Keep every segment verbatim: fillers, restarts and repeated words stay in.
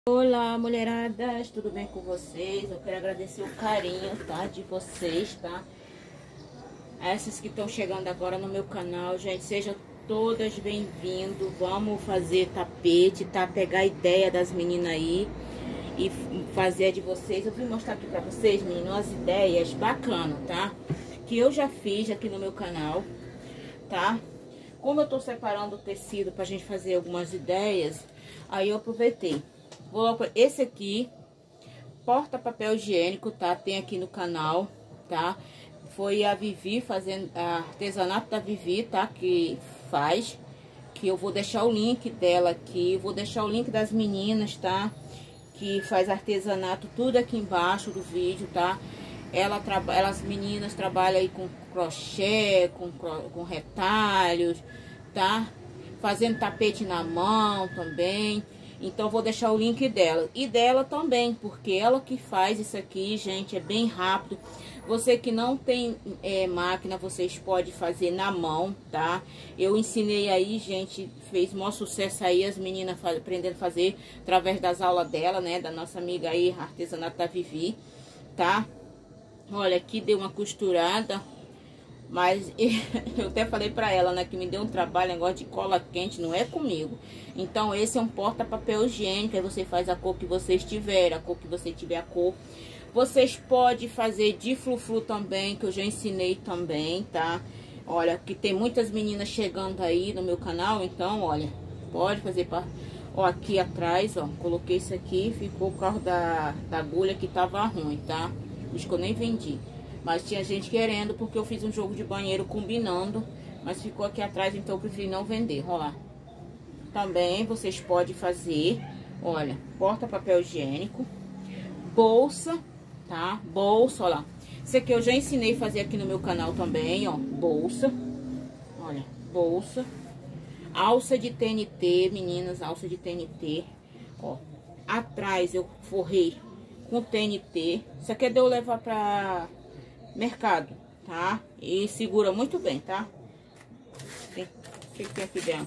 Olá, mulheradas, tudo bem com vocês? Eu quero agradecer o carinho, tá, de vocês, tá? Essas que estão chegando agora no meu canal, gente, sejam todas bem-vindas. Vamos fazer tapete, tá? Pegar a ideia das meninas aí e fazer a de vocês. Eu vim mostrar aqui pra vocês, meninas, umas ideias bacanas, tá? Que eu já fiz aqui no meu canal, tá? Como eu tô separando o tecido pra gente fazer algumas ideias, aí eu aproveitei. Vou, esse aqui, porta-papel higiênico, tá? Tem aqui no canal, tá? Foi a Vivi fazendo, a artesanato da Vivi, tá? Que faz, que eu vou deixar o link dela aqui, vou deixar o link das meninas, tá? Que faz artesanato, tudo aqui embaixo do vídeo, tá? Ela trabalha, elas meninas trabalham aí com crochê, com, com retalhos, tá? Fazendo tapete na mão também. Então, vou deixar o link dela. E dela também, porque ela que faz isso aqui, gente, é bem rápido. Você que não tem é, máquina, vocês podem fazer na mão, tá? Eu ensinei aí, gente, fez maior sucesso aí, as meninas faz, aprendendo a fazer através das aulas dela, né? Da nossa amiga aí, artesanato da Vivi, tá? Olha, aqui deu uma costurada. Mas eu até falei pra ela, né, que me deu um trabalho, negócio de cola quente, não é comigo. Então, esse é um porta-papel higiênico, aí você faz a cor que vocês tiverem, a cor que você tiver a cor. Vocês podem fazer de frufru também, que eu já ensinei também, tá? Olha, que tem muitas meninas chegando aí no meu canal, então, olha, pode fazer para... Ó, aqui atrás, ó, coloquei isso aqui, ficou por causa da, da agulha que tava ruim, tá? Por isso que eu nem vendi. Mas tinha gente querendo, porque eu fiz um jogo de banheiro combinando. Mas ficou aqui atrás, então eu preferi não vender. Olha lá. Também vocês podem fazer, olha, porta-papel higiênico, bolsa, tá? Bolsa, olha lá. Isso aqui eu já ensinei a fazer aqui no meu canal também, ó. Bolsa. Olha, bolsa. Alça de T N T, meninas, alça de T N T. Ó, atrás eu forrei com T N T. Isso aqui é de eu levar pra... mercado, tá? E segura muito bem, tá? Tem, o que tem aqui dentro?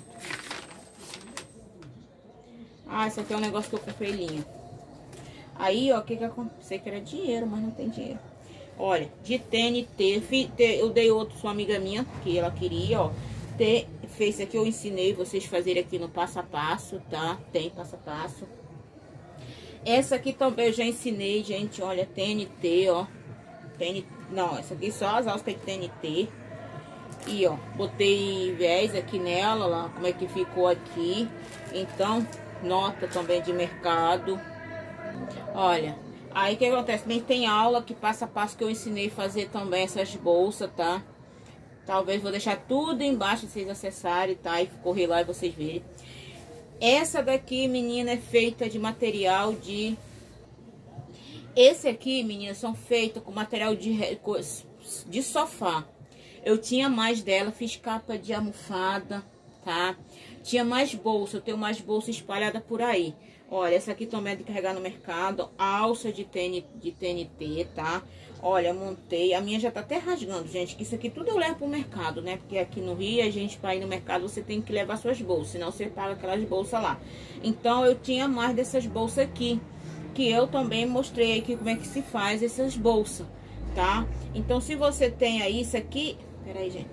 Ah, isso aqui é um negócio que eu comprei linha. Aí, ó, o que que eu sei que era dinheiro, mas não tem dinheiro. Olha, de T N T, eu dei outro, sua amiga minha, que ela queria, ó. Ter, fez aqui, eu ensinei vocês fazerem aqui no passo a passo, tá? Tem passo a passo. Essa aqui também eu já ensinei, gente, olha, T N T, ó. T N T. Não, essa aqui só as alças de T N T. E ó, botei viés aqui nela, lá, como é que ficou aqui. Então, nota também de mercado. Olha, aí o que acontece? Também tem aula que passo a passo que eu ensinei a fazer também essas bolsas, tá? Talvez vou deixar tudo embaixo pra vocês acessarem, tá? E correr lá e vocês verem. Essa daqui, menina, é feita de material de... Esse aqui, meninas, são feitos com material de, de sofá. Eu tinha mais dela, fiz capa de almofada, tá? Tinha mais bolsa, eu tenho mais bolsa espalhada por aí. Olha, essa aqui também é de carregar no mercado, alça de T N, de T N T, tá? Olha, montei, a minha já tá até rasgando, gente, que isso aqui tudo eu levo pro mercado, né? Porque aqui no Rio, a gente, pra ir no mercado, você tem que levar suas bolsas, senão você paga aquelas bolsas lá. Então, eu tinha mais dessas bolsas aqui, que eu também mostrei aqui como é que se faz essas bolsas, tá? Então, se você tem aí isso aqui... Peraí, gente.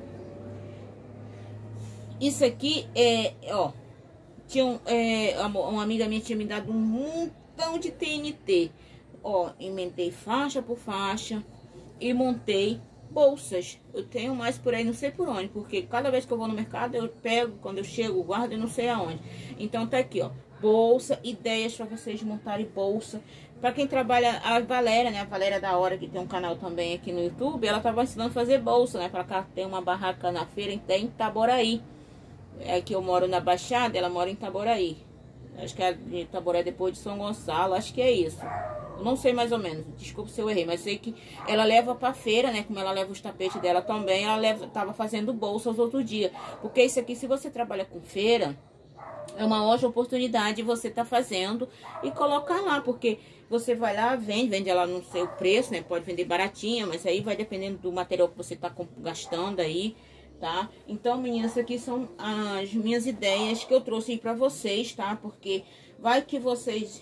Isso aqui é, ó... Tinha um, é, uma amiga minha tinha me dado um montão de T N T. Ó, emendei faixa por faixa e montei bolsas. Eu tenho mais por aí, não sei por onde, porque cada vez que eu vou no mercado, eu pego, quando eu chego, guardo e não sei aonde. Então, tá aqui, ó. Bolsa, ideias para vocês montarem bolsa. Para quem trabalha, a Valéria, né? A Valéria da Hora, que tem um canal também aqui no YouTube, ela tava ensinando a fazer bolsa, né? Para cá tem uma barraca na feira em Itaboraí. É que eu moro na Baixada, ela mora em Itaboraí. Acho que é de Itaboraí depois de São Gonçalo, acho que é isso. Eu não sei mais ou menos, desculpa se eu errei, mas sei que ela leva pra feira, né? Como ela leva os tapetes dela também, ela leva, tava fazendo bolsas outro dia. Porque isso aqui, se você trabalha com feira... É uma ótima oportunidade você tá fazendo e colocar lá, porque você vai lá, vende, vende ela no seu preço, né? Pode vender baratinha, mas aí vai dependendo do material que você tá gastando aí, tá? Então, meninas, aqui são as minhas ideias que eu trouxe aí pra vocês, tá? Porque vai que vocês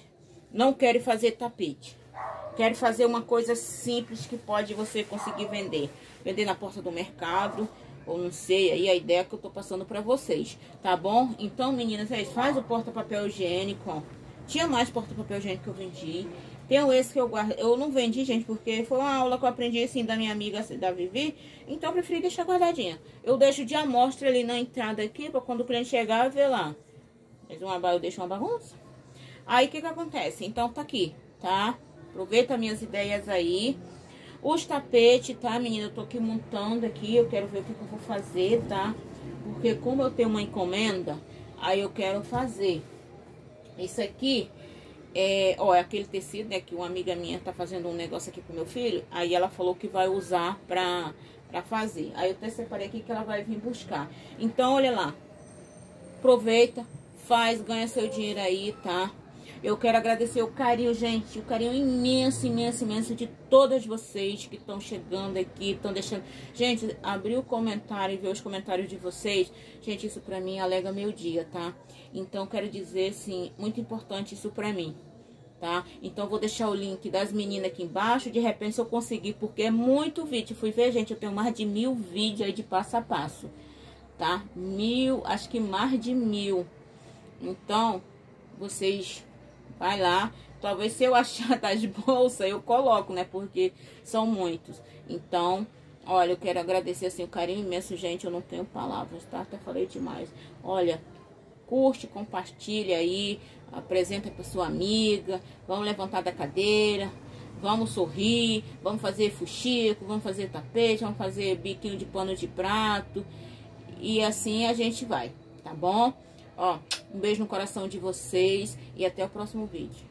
não quero fazer tapete. Quero fazer uma coisa simples que pode você conseguir vender. Vender na porta do mercado, ou não sei, aí a ideia que eu tô passando pra vocês, tá bom? Então, meninas, é isso. Faz o porta-papel higiênico, ó. Tinha mais porta-papel higiênico que eu vendi. Tem esse que eu guardo. Eu não vendi, gente, porque foi uma aula que eu aprendi, assim, da minha amiga, da Vivi. Então, eu preferi deixar guardadinha. Eu deixo de amostra ali na entrada aqui, pra quando o cliente chegar, ver lá. Mas uma, eu deixo uma bagunça. Aí, o que que acontece? Então, tá aqui, tá? Aproveita minhas ideias aí. Os tapetes, tá, menina? Eu tô aqui montando aqui. Eu quero ver o que, que eu vou fazer, tá? Porque como eu tenho uma encomenda, aí eu quero fazer. Isso aqui é, ó, é aquele tecido, né? Que uma amiga minha tá fazendo um negócio aqui pro meu filho. Aí ela falou que vai usar pra, pra fazer. Aí eu até separei aqui que ela vai vir buscar. Então, olha lá. Aproveita, faz, ganha seu dinheiro aí, tá? Eu quero agradecer o carinho, gente, o carinho imenso, imenso, imenso de todas vocês que estão chegando aqui, estão deixando... Gente, abrir o comentário e ver os comentários de vocês, gente, isso pra mim alega meu dia, tá? Então, quero dizer, assim, muito importante isso pra mim, tá? Então, vou deixar o link das meninas aqui embaixo, de repente se eu conseguir, porque é muito vídeo. Fui ver, gente, eu tenho mais de mil vídeos aí de passo a passo, tá? Mil, acho que mais de mil. Então, vocês... vai lá, talvez se eu achar das bolsas, eu coloco, né? Porque são muitos. Então, olha, eu quero agradecer, assim, o carinho imenso, gente. Eu não tenho palavras, tá? Até falei demais. Olha, curte, compartilha aí, apresenta pra sua amiga. Vamos levantar da cadeira, vamos sorrir, vamos fazer fuxico, vamos fazer tapete, vamos fazer biquinho de pano de prato. E assim a gente vai, tá bom? Ó, um beijo no coração de vocês e até o próximo vídeo.